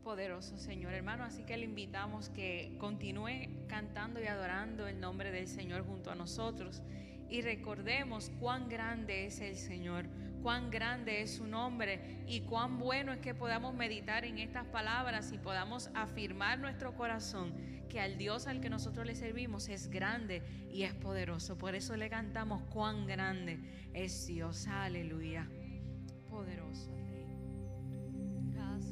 Poderoso Señor, hermano, así que le invitamos que continúe cantando y adorando el nombre del Señor junto a nosotros y recordemos cuán grande es el Señor, cuán grande es su nombre y cuán bueno es que podamos meditar en estas palabras y podamos afirmar nuestro corazón que al Dios al que nosotros le servimos es grande y es poderoso. Por eso le cantamos cuán grande es Dios. Aleluya. Poderoso Rey. Gracias.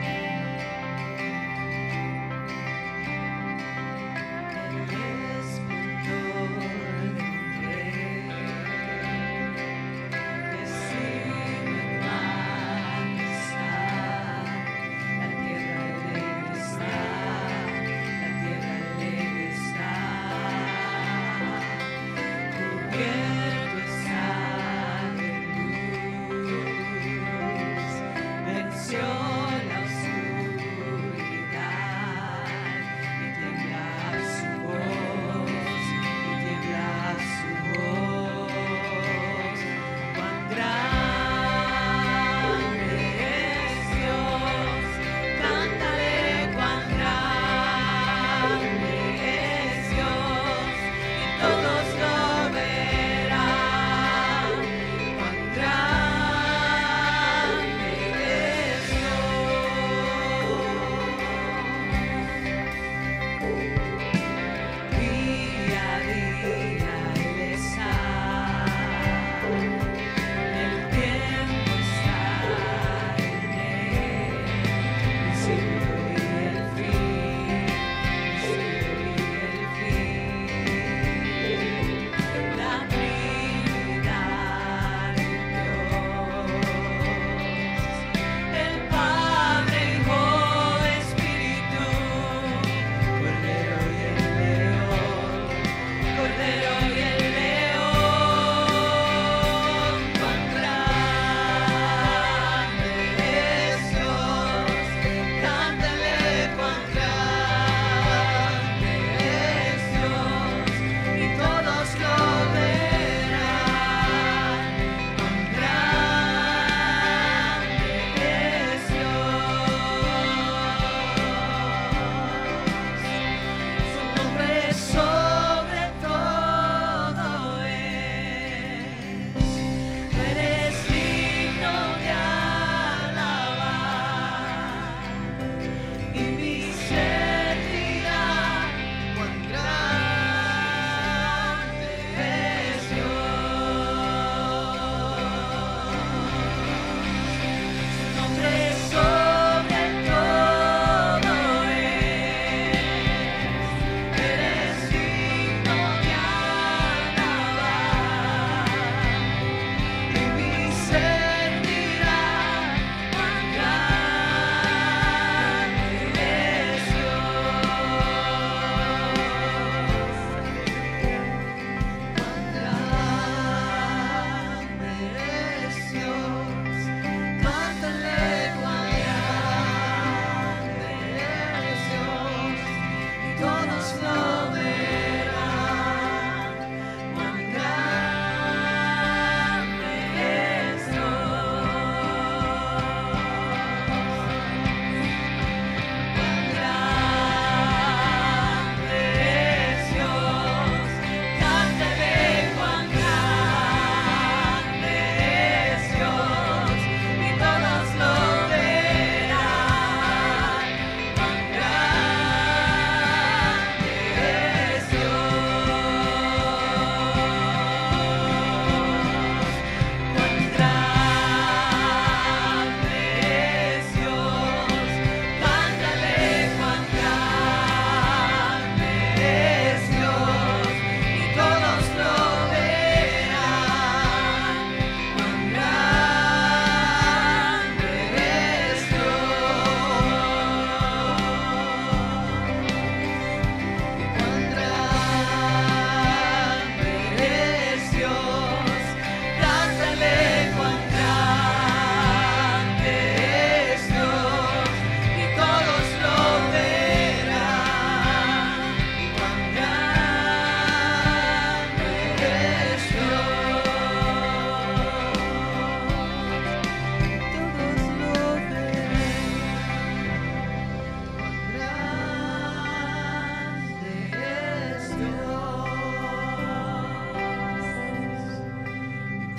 El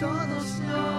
todos los